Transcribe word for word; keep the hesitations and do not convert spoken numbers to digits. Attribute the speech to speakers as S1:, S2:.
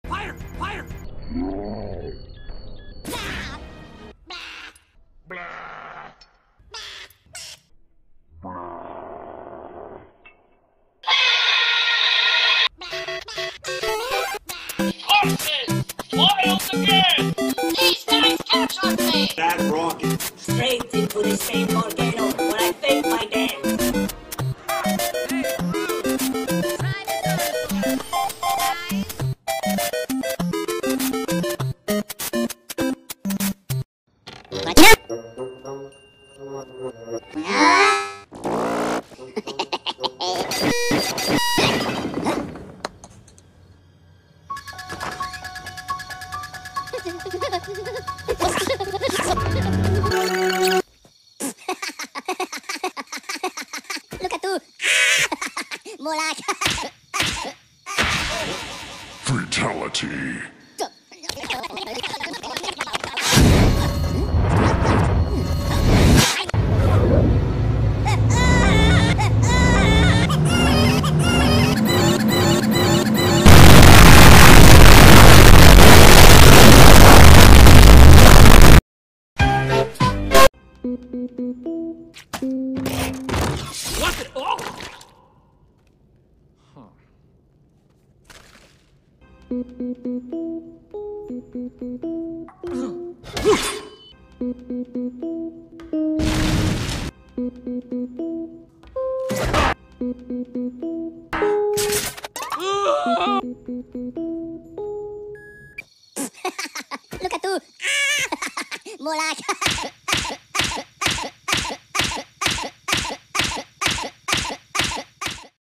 S1: Fire! Fire!
S2: Horses! Wild again! These guys captured me!
S1: That rocket.
S3: Straight into the same volcano where I faked my dance.
S4: Look at you. More like
S5: Fatality.
S1: What's it all? Huh.
S4: Look at you. More like